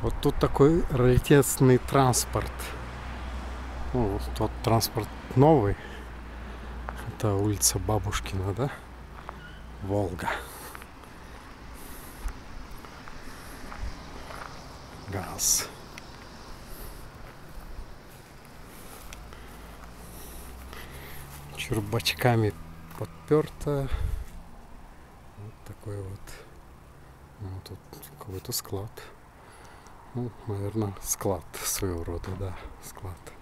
Вот тут такой раритетный транспорт. Ну, тот транспорт новый. Это улица Бабушкина, да? Волга. ГАЗ. Чурбачками подперто. Вот такой вот. Ну, тут какой-то склад. Ну, наверное, склад своего рода, да, склад.